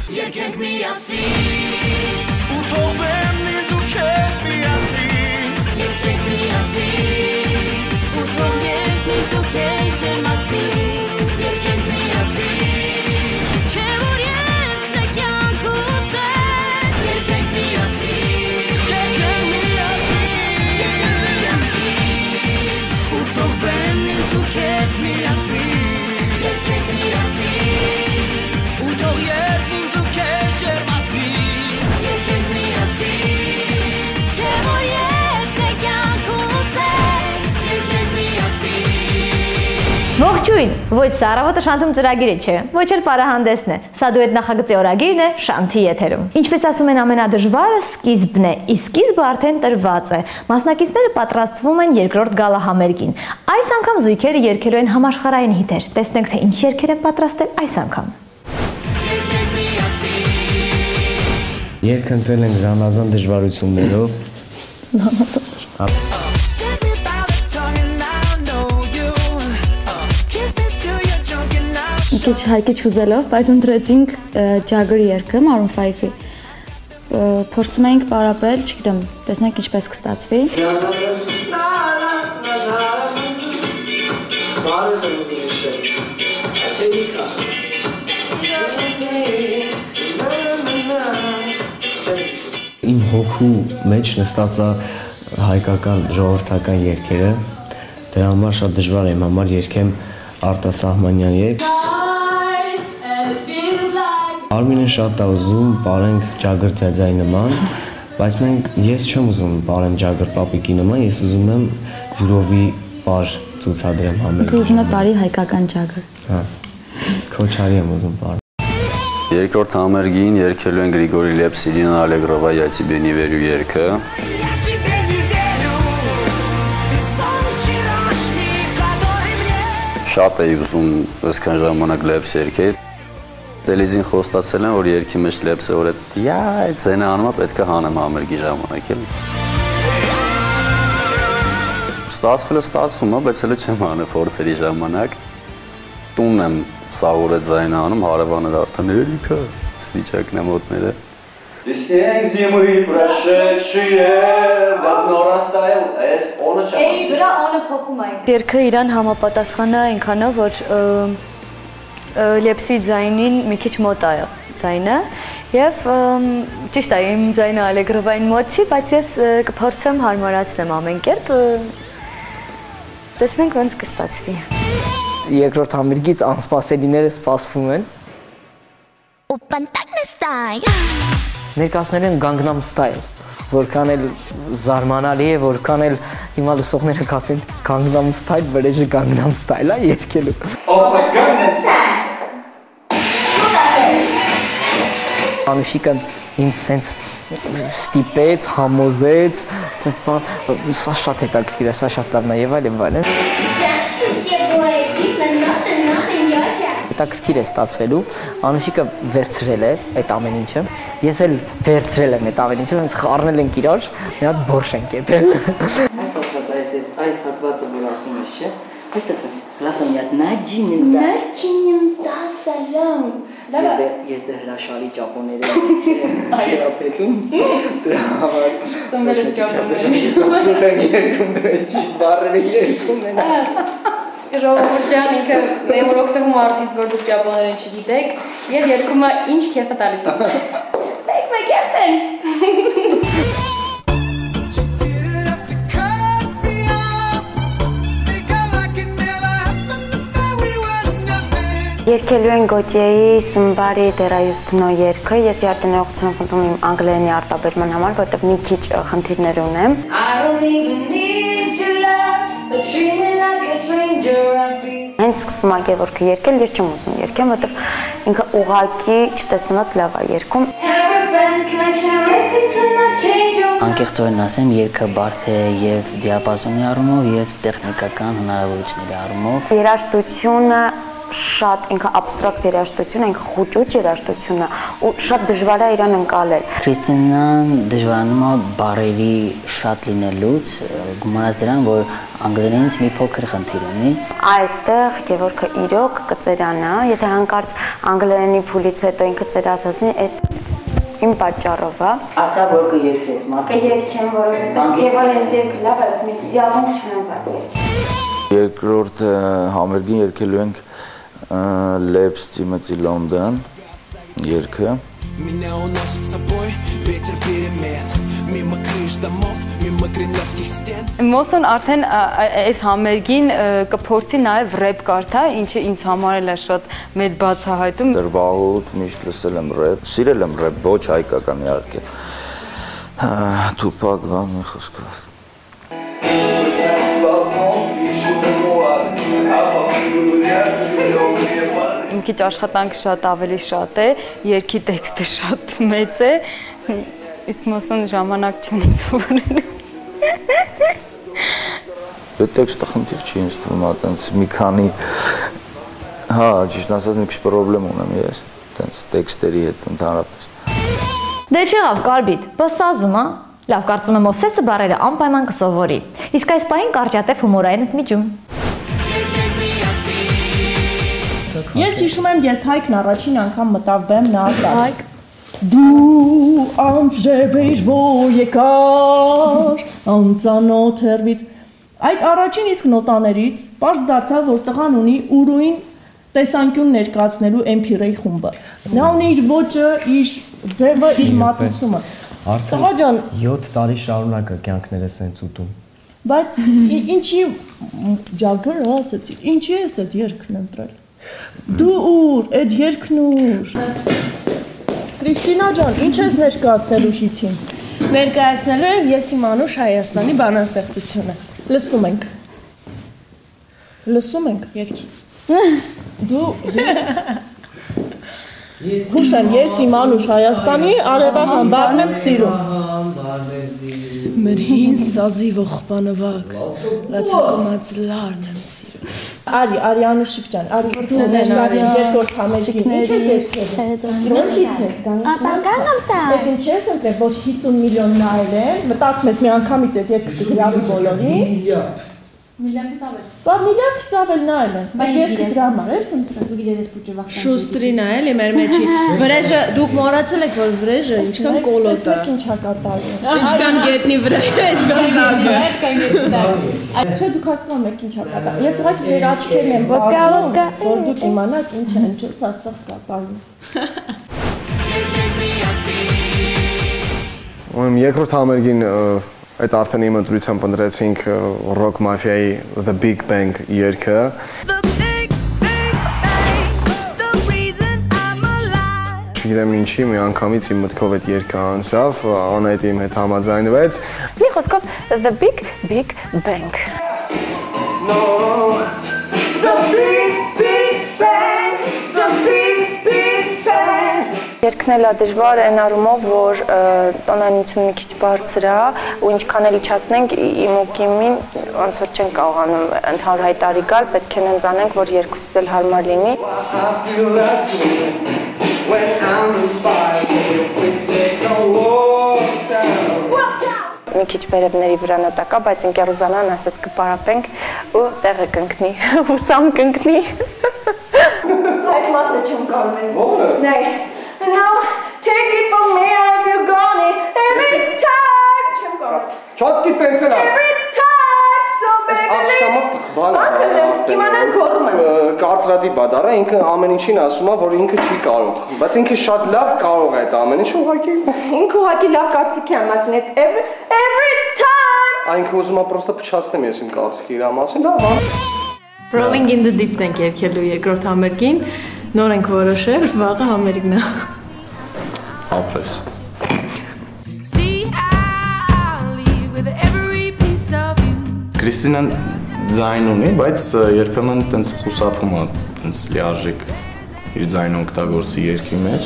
Երկենք միասին ու թող բեմ ինձ ու քեզ միասին Երկենք միասին ու թող ինձ ու քեզ ջերմացնի Երկենք միասին Չէ որ երկն է կյանք ու սեր Երկենք միասին Երկենք միասին Երկենք միասին ու թող բեմ ինձ ու քեզ միասնի Երկենք միասին ու թող երկն Ողջույն, ոչ սա առավոտը Շանթում ծրագիրը չէ, ոչ էլ պարահանդեսն է, սա դուետ նախագծի օրագիրն է Շանթի եթերում։ Ինչպես ասում են ամենադժվարը սկիզբն է, իսկ սկիզբը արդեն տրված է։ Մասնակիցները պատրաստվում են երկրորդ գալահամերգին։ Այս անգամ զույգերը երգելու են համաշխարհային հիթեր։ Տեսնենք, թե ինչ երգեր են պատրաստել այս անգամ։ Երգ ընտրել ենք զանազան դժվարություններով։ Քիչ հայկի չուզելով, բայց ընտրեցինք Jagger երգը Maroon 5-ի։ Փորձում էինք պարապել, չգիտեմ, տեսնենք ինչպես կստացվի։ Իմ հոգու մեջ նստած է հայկական ժողովրդական երգերը, դրա համար շատ դժվար է իմ համար երգեմ արտասահմանյան երգ։ Արմինը շատ է ուզում պարենք Jagger ձյաձայի նման, բայց ես չեմ ուզում պարեմ Jagger պապիկի նման, ես ուզում եմ յուրովի պար ցուցադրեմ համերգին։ Դու ուզում ես բարի հայկական Jagger։ Հա։ Քոչարի եմ ուզում պարել։ Երկրորդ համերգին երգելու են Գրիգորի Լեպս, Իրինա Ալեգրովա «Յացի բենի վերու» երգը։ Շատ էի ուզում այսքան ժամանակ Լեպս երգել։ Դելիզին խոստացել եմ, որ երգի մեջ Լեպսը, որ այդ ձայնը անում է, պետք է հանեմ համերգի ժամանակ էլ։ Ստացվում է, բայց հələ չեմ հանել փորձերի ժամանակ։ Տունն եմ սաղորը ձայնը անում, հարևանը արդեն երգը, վիճակն եմ օդները։ Снег зимы прошедшие, давно растаял, он չափ։ Էի, դրա օնը փոխում է։ Երգը իրան համապատասխան է այնքանով, որ Լեպսի ձայնին մի քիչ մոտ է ձայնը եւ ճիշտ է, իմ ձայնը Ալեգրովային մոտ չի, բայց ես կփորձեմ հարմարացնեմ ամեն կերպ։ Տեսնենք ոնց կստացվի։ Երկրորդ համերգից անսպասելիները սպասվում են։ Ներկայացնել են Gangnam Style, որքան էլ զարմանալի է, որքան էլ հիմա լսողները կասեն Gangnam Style, վրեժը Gangnam Style է երգելու։ Անուշիկան ինձ սենց ստիպեց, համոզեց, սենց բան, սա շատ հետաքրքիր է, սա շատ լավն է եւ այլն։ Հետաքրքիր է ստացվելու, Անուշիկը վերցրել է այդ ամեն ինչը, ես էլ վերցրել եմ այդ ամեն ինչը, սենց խառնել ենք իրար, մի հատ բորշ ենք եպել։ Այս հատվածը որ ասում ես, չէ, այստեղ սենց, լասը մի հատ նաջինին դասալամ, ես դե հրաշալի ճապոները երապետում, դրա համար, ծնվել ես ճապոները, ես ասոտ եմ երկում, դու ես ճիշտ բարերը երկում են։ Ժողովուրդ ջան, ինքը նոր օգտվում արտիստ, որ դուք ճապոներեն չգիտեք, եւ երկումը ինչ քեֆ է տալիս։ Մեկ երտես։ Երգելու են Գոտիեի Somebody That I Used to Know երգը, ես իհարկե խնդրում իմ անգլերենի արտաբերման համար, որտեղ մի քիչ խնդիրներ ունեմ։ Հենց սկսում ա Գևորգը երգել, ես չեմ ուզում երգեմ, որտեղ ինքը ուղղակի չտեսնված լավ է երգում։ Անկեղծորեն ասեմ, երգը բարդ է եւ դիապազոնի առումով եւ տեխնիկական հնարավորությունների առումով։ Երաժշտությունը շատ ինքը абստրակտ երաժշտություն է, ինքը խուճուճ երաժշտություն է ու շատ դժվար է իրան ընկալել։ Քրիստինան դժվարանում է բարերի շատ լինելուց, գումարած դրան, որ անգլերենից մի փոքր խնդիր ունի։ Այստեղ Գևորգը իրոք կծերանա, եթե հանկարծ անգլերենի փուլից հետո ինքը ծերացածնի, այդ իմ պատճառով է։ Ասա որ կերքես, մա։ Կերքեմ, որովհետև Գևորգը ես երգ լավ է, ես իրավունք չունեմ այդ երգի։ Երկրորդ համերգին երգելու ենք Labs Timothy London երգը։ Մոսոն արդեն այս համերգին կփորձի նաև ռեփ կարդա, ինչը ինձ համար էլ է շատ մեծ բացահայտում։ Դեռ վաղուց միշտ լսել եմ ռեփ, սիրել եմ ռեփ, ոչ հայկական իհարկե։ Tupac բան խոսքով։ Իմ քիչ աշխատանքը շատ ավելի շատ է, երգի տեքստը շատ մեծ է, իսկ Մոսոն ժամանակ չունի սովորելու։ Դե տեքստը խնդիր չի ինձ թվում, այտենց մի քանի հա, ճիշտ ասած մի քիչ խնդրեմ ունեմ ես, այտենց տեքստերի հետ ընդհանրապես։ Դե չեղավ, Կարբիտ, բսազում, հա։ Լավ, կարծում եմ Օվսեսը բարերը անպայման կսովորի։ Իսկ այս պահին կարճատև հումորային ընդմիջում։ Ես հիշում եմ, երբ Հայկն առաջին անգամ մտավ բեմ, նա ասաց. Դու անձրև էիր, որ եկար, անծանոթ հեռվից։ Այդ առաջին իսկ նոտաներից պարզ դարձավ, որ տղան ունի ուրույն տեսանկյուն ներկայացնելու MP3 խումբը։ Նա ունի իր ոճը, իր ձևը, իր մատուցումը։ Արդեն 7 տարի շարունակ կյանքներս են ուտում։ Բայց ինչի ջագր ասեցի, ինչի ես այդ երգն ընտրել։ Դու ուր, այդ երգն ուր։ Կրիստինա ջան, ինչ ես ներկայացնելու հիթին։ Ներկայացնելու եմ ես իմ անուշ Հայաստանի բանաստեղծությունը։ Լսում ենք երգի։ Դու Հուշեմ, ես իմ անուշ Հայաստանի արևան համբարն եմ սիրում։ Մեր հին սազի ողբանվակ, լացակոմած լարն եմ սիրում։ Արի Անուշիկ ջան, արի դու ներկայացին երկրորդ համերգին, ինչ ես երգել։ Ոնց իդնեք, Գանգամ սա։ Այդ ինչ ես ընտրել, ոչ 50 միլիոն նայել են, մտածում ես մի անգամից այդ երգը կգրավի բոլորին։ Միլիարդից ավել։ Բա միլիարդից ավել նայել են։ Բայց երգը դրամա ես ընտրել։ Դու գիտես փուճը վախտան։ Շուստրին է էլի մեր մեջի։ Վրեժը դուք մոռացել եք որ վրեժը ինչքան կոլոտ է։ Ինչ է կատարվում։ Ինչքան գետնի վրա է այդ բնդակը։ Չէ դուք հասկանում եք ինչ է կատարվում։ Ես ուղղակի ձեր աչքերն եմ բացում, որ դուք իմանաք ինչ է հնչոց աստղ կատարվում։ Ուրեմն երկրորդ համերգին այդ արդեն իմ ընտրությամբ ընտրեցինք Rock Mafia-ի The Big Bang երգը։ Չգիտեմ ինչի, մի անգամից իմ մտքով այդ երգը անցավ, Անահիտ իմ հետ համաձայնվեց։ Մի խոսքով The Big Bang։ Երգն էլ է դժվար այն առումով, որ տոնայնությունը մի քիչ բարձր է ու ինչքան էլ իջացնենք իմ ու Կիմին ոնց որ չենք կարողանում ընդհանուր հայտարարի գալ, պետք է նենց անենք, որ երկուսից էլ հարմար լինի։ Մի քիչ վերևների վրա նոտա կա, բայց ընկերուզանան ասեց կպարապենք ու տեղը կընկնի, հուսամ կընկնի։ Այդ մասը չեմ կարող ես։ Ո՞րը։ Նայ։ Now take it from me if you gone it every time չեմ կարող։ Չոտքի տենց էլ Every time so baby։ Աշկամով տխբալ է։ Իմանան գողում է։ Կարծրատիպ է դարա, ինքը ամեն ինչին ասում է, որ ինքը չի կարող, բայց ինքը շատ լավ կարող է այդ ամեն ինչը ուղղակի։ Ինքը ուղղակի լավ կարծիքի է մասին այդ every time։ Այնքը ուզում է պրոստը փչացնեմ ես իմ կարծիքի իր մասին, լավ։ Rolling in the Deep ենք երգելու երկրորդ համերգին, նոր ենք որոշել, վաղը համերգն է։ Ապրես։ Կրիստինան ձայն ունի, բայց երբեմն տենց խուսափում է, տենց լիարժեք իր ձայնը օգտագործի երգի մեջ։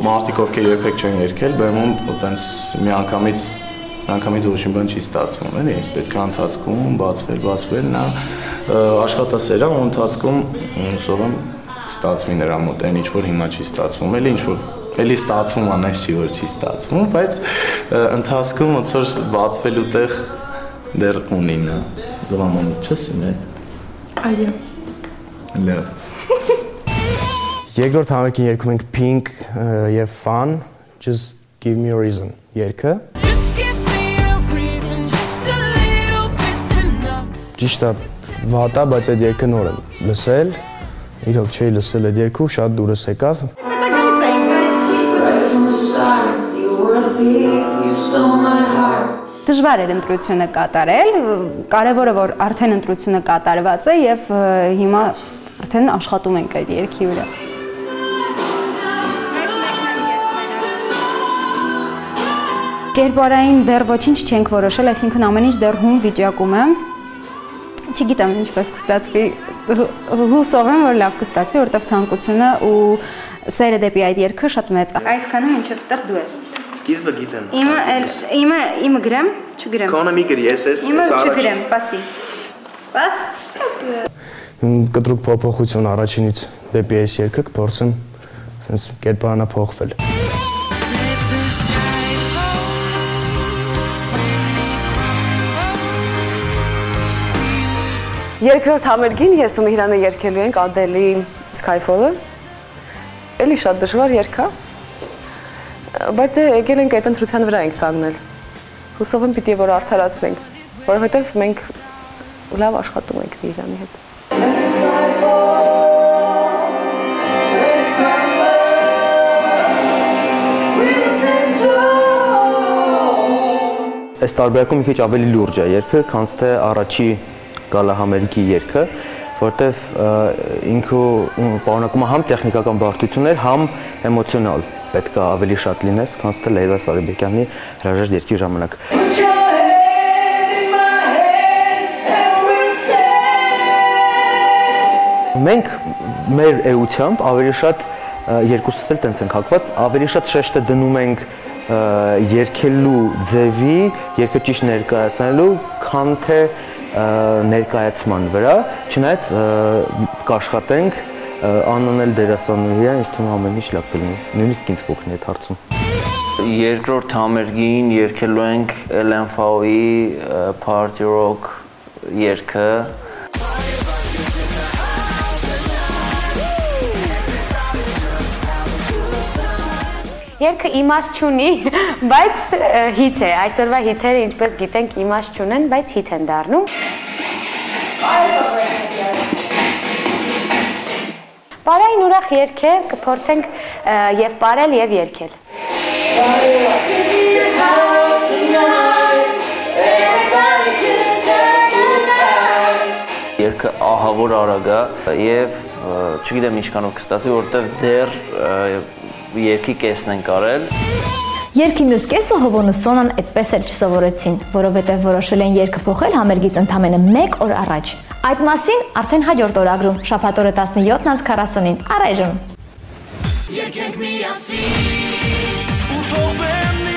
մարդիկ ովքեր երբեք չեն երգել, բեմում այտենց միանգամից ոչինչ բան չի ստացվում, էլի։ Պետք է ընթացքում բացվել, նա աշխատասեր է, ու ընթացքում հուսով եմ կստացվի նրա մոտ, այն ինչ որ հիմա չի ստացվում, էլի ինչ որ էլի ստացվում անես չի որ չի ստացվում, բայց ընթացքում ոնց որ բացվելու տեղ դեռ ունի նա։ Զոհամոն չես ինե։ Այո։ Լավ։ Երկրորդ համերգին երգում ենք Pink եւ Fun, Just Give Me a Reason երգը։ Ճիշտ է, վատա, բայց այդ երգը նոր եմ լսել, իրոք չէի լսել այդ երգը ու շատ դուրս եկավ։ Դժվար էր ընտրությունը կատարել, կարևորը որ արդեն ընտրությունը կատարված է եւ հիմա արդեն աշխատում ենք այդ երգի վրա։ Կերպարային դեռ ոչինչ չենք որոշել, այսինքն ամեն ինչ դեռ հում վիճակում է։ Չգիտեմ ինչպես կստացվի, հուսով եմ որ լավ կստացվի, որովհետեւ ցանկությունը ու սերը դեպի այդ երգը շատ մեծ է։ Այսքանը ինչեւ ստեղ դու ես։ Սկիզբը գիտեմ։ Իմը գրեմ, չգրեմ։ Քոնը մի գրի, ես Իմը չգրեմ, պասի։ Պաս։ Կտրուկ փոփոխություն առաջինից դեպի այս երգը կփորձեմ sense կերպարանափոխվել։ Երկրորդ համերգին ես ու Միհրանը երգելու ենք Ադելի Skyfall-ը։ Էլի շատ դժվար երգ է։ Բայց դե եկել ենք այդ ընտրության վրա ենք կանգնել։ Հուսով եմ պիտի որ արդարացնենք, որովհետև մենք լավ աշխատում ենք Միհրանի հետ։ Այս տարբերակում մի քիչ ավելի լուրջ է երգը, քան թե առաջի գալահամերգի երգը, որտեվ ինքը պարունակում է համ տեխնիկական բարդություններ, համ էմոցիոնալ։ Պետք է ավելի շատ լինես, քան թե Լեյլա Սարիբեկյանի հրաժեշտ երգի ժամանակ։ Մենք մեր էությամբ ավելի շատ երկուսս էլ տենց ենք հակված, ավելի շատ շեշտը դնում ենք երգելու ձևի, երգը ճիշտ ներկայացնելու, քան թե ներկայացման վրա, չնայած կաշխատենք անանել դերասանուհի է, ինձ թվում ամեն ինչ լավ կլինի, նույնիսկ ինձ կօգնի այդ հարցում։ Երկրորդ համերգին երգելու ենք LMFAO-ի Party Rock երգը։ Երգը իմաստ չունի, բայց հիթ է, այսօրվա հիթերը ինչպես գիտենք իմաստ չունեն, բայց հիթ են դառնում։ Պարային ուրախ երգ է, կփորձենք եւ պարել եւ երգել։ Երգը ահավոր արագ է եւ չգիտեմ ինչքանով կստացվի, որովհետեւ դեռ երգի կեսն են կարել։ Երգի մյուս կեսը Հովոնու Սոնան այդպես էլ չսովորեցին, որովհետև որոշել են երգը փոխել համերգից ընդամենը 1 օր առաջ։ Այդ մասին արդեն հաջորդ օրագրում, շաբաթօրը 17:40-ին, առայժմ։ Երգենք միասին ու թող բեմն